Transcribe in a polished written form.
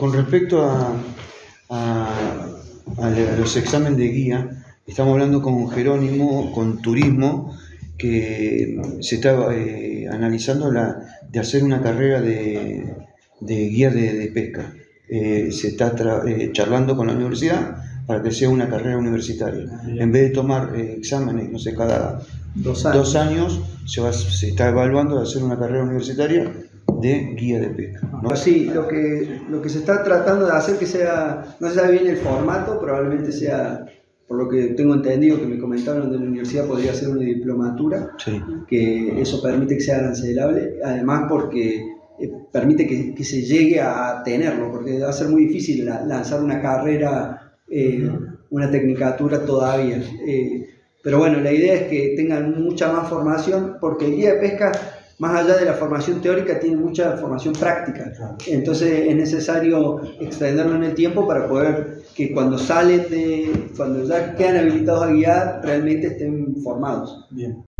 Con respecto a los exámenes de guía, estamos hablando con Jerónimo, con Turismo, que se está analizando de hacer una carrera de guía de pesca. Se está charlando con la universidad para que sea una carrera universitaria. En vez de tomar exámenes, no sé, cada 2 años, se está evaluando de hacer una carrera universitaria de guía de pesca, ¿no? Sí, lo que se está tratando de hacer que sea, no se sabe bien el formato, probablemente sea, por lo que tengo entendido que me comentaron de la universidad, podría ser una diplomatura, sí, que eso permite que sea arancelable, además porque permite que se llegue a tenerlo, porque va a ser muy difícil lanzar una carrera, una tecnicatura todavía. Pero bueno, la idea es que tengan mucha más formación, porque el guía de pesca, más allá de la formación teórica, tiene mucha formación práctica. Entonces es necesario extenderlo en el tiempo para poder que cuando salen cuando ya quedan habilitados a guiar, realmente estén formados. Bien.